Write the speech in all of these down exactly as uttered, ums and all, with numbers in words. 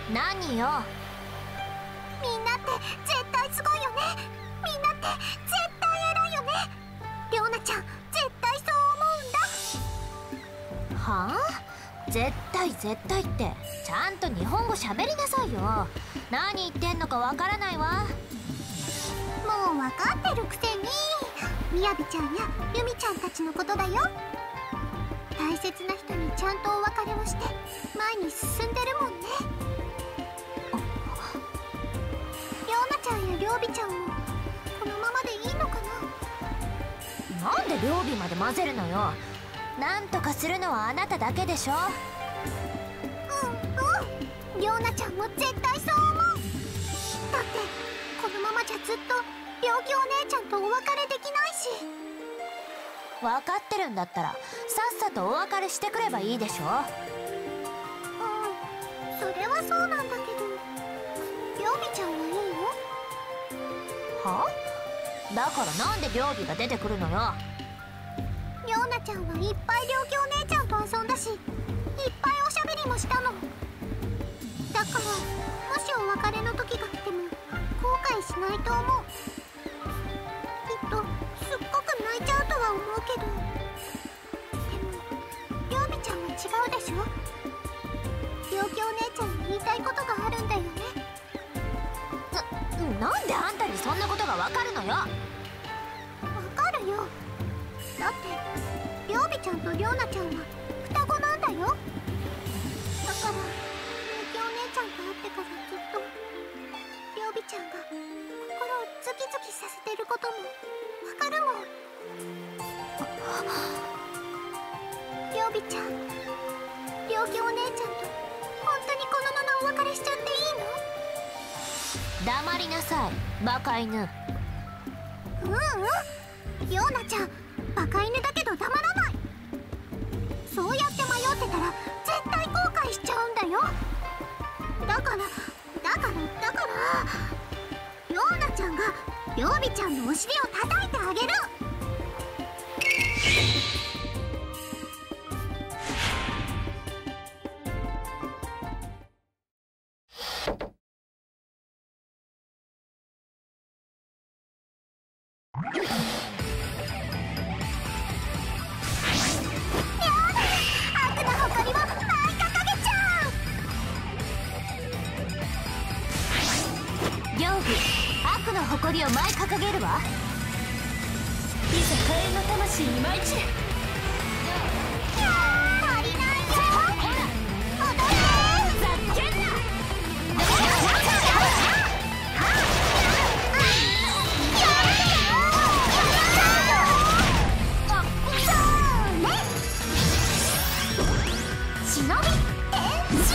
何よ。 みんなって絶対すごいよね。みんなって絶対偉いよね。りょうなちゃん絶対そう思うんだ。 はあ？絶対絶対ってちゃんと日本語喋りなさいよ。何言ってんのかわからないわ。 もう分かってるくせに。みやびちゃんやゆみちゃんたちのことだよ。大切な人にちゃんとお別れをして前に進んでるもんね。りょうなちゃんやりょうびちゃんもこのままでいいのかな。なんでりょうびまで混ぜるのよ。なんとかするのはあなただけでしょ。 うんうん、りょうなちゃんも絶対そう思う。だってこのままじゃずっと病気お姉ちゃんとお別れできないし。 分かってるんだったらさっさとお別れしてくればいいでしょ。 うん、それはそうなんだけど、りょうびちゃんはいいの？ は？だからなんでりょうびが出てくるのよ。 りょうなちゃんはいっぱい病気お姉ちゃんと遊んだし、いっぱいおしゃべりもしたの。だからもしお別れの時が来ても後悔しないと思う。きっとすっごく泣いちゃうとは思うけど、でもりょうびちゃんは違うでしょ。病気お姉ちゃんに言いたいことがあるんだよね。 な、なんであんたにそんなことがわかるのよ。 わかるよ。だってりょうびちゃんとりょうなちゃんは双子なんだよ。だからみゆきお姉ちゃんと会ってからずっとりょうびちゃんが心をズキズキさせてることもわかるもん。りょうびちゃん、病気お姉ちゃんと本当にこのままお別れしちゃっていいの？ 黙りなさい、バカ犬。 うんうん、りょうなちゃんバカ犬だけど黙らない。そうやって迷ってたら絶対後悔しちゃうんだよ。だからだからだからりょうなちゃんがりょうびちゃんのお尻を叩いてあげる。 悪の誇りを舞い掲げるわ。いざ火炎の魂に舞い散れ。 足りないよ。踊れ。 ざけんな。 忍び変身。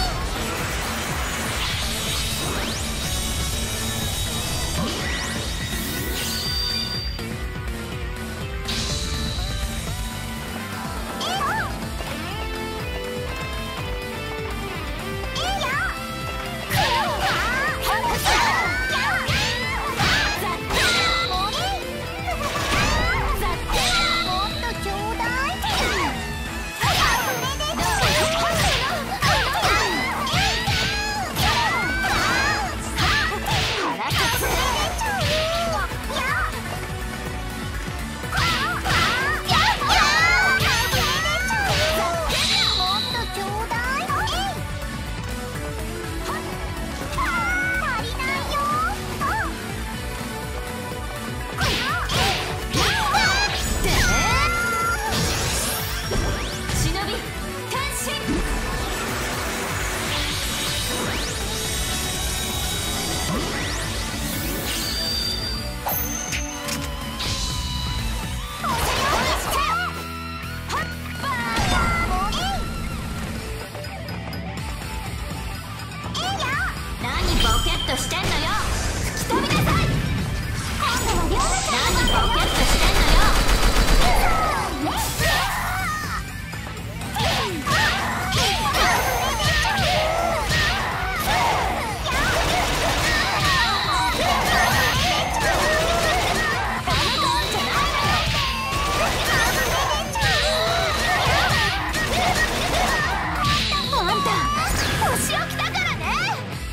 してんのよ。吹き飛びなさい。今度はりょうなちゃん。何ボケっとしてんのよ。あんた、お仕置きだからね。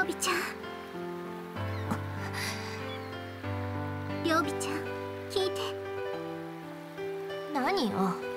ょうびちゃん。りょうびちゃん、聞いて。 何よ。 あのね、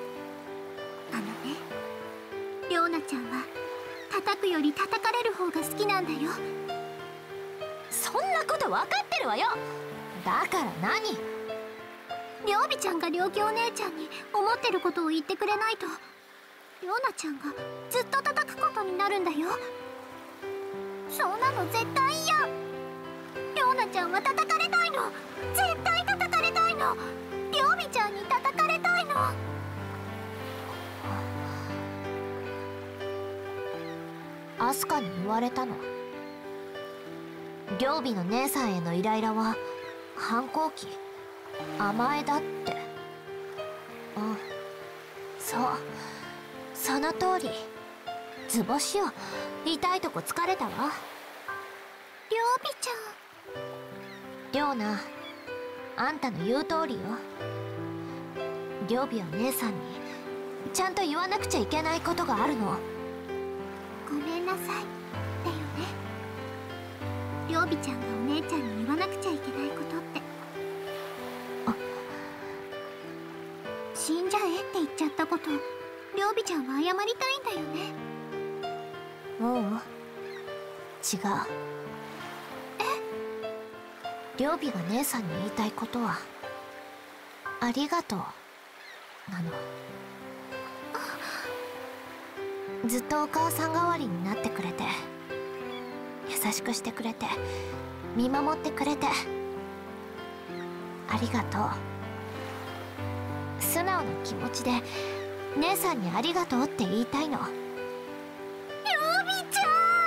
りょうなちゃんは叩くより叩かれる方が好きなんだよ。 そんなこと分かってるわよ。だから何？ りょうびちゃんがりょうきお姉ちゃんに思ってることを言ってくれないと、りょうなちゃんがずっと叩くことになるんだよ。そんなの絶対嫌。りょうなちゃんは叩かれたいの。絶対叩かれたいの。りょうびちゃんに叩かれたいの。 アスカに言われたの。両備の姉さんへのイライラは反抗期、甘えだって。うん、そう、その通り。図星よ、痛いとこ疲れたわ。 りょうびちゃん。 りょうな、あんたの言う通りよ。両備は姉さんにちゃんと言わなくちゃいけないことがあるの。 ごめんなさいだよね。りょうびちゃんがお姉ちゃんに言わなくちゃいけないことって、 あ、 死んじゃえって言っちゃったこと、りょうびちゃんは謝りたいんだよね。 ううん、違う。 え？ りょう備が姉さんに言いたいことはありがとうなの。ずっとお母さん代わりになってくれて、優しくしてくれて、見守ってくれてありがとう。素直な気持ちで姉さんにありがとうって言いたいの。 りょうびちゃん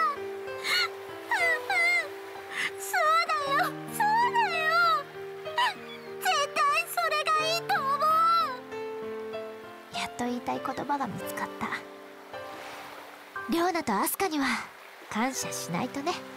そうだよ、そうだよ。絶対それがいいと思う。 やっと言いたい言葉が見つかった。リョーナとアスカには感謝しないとね。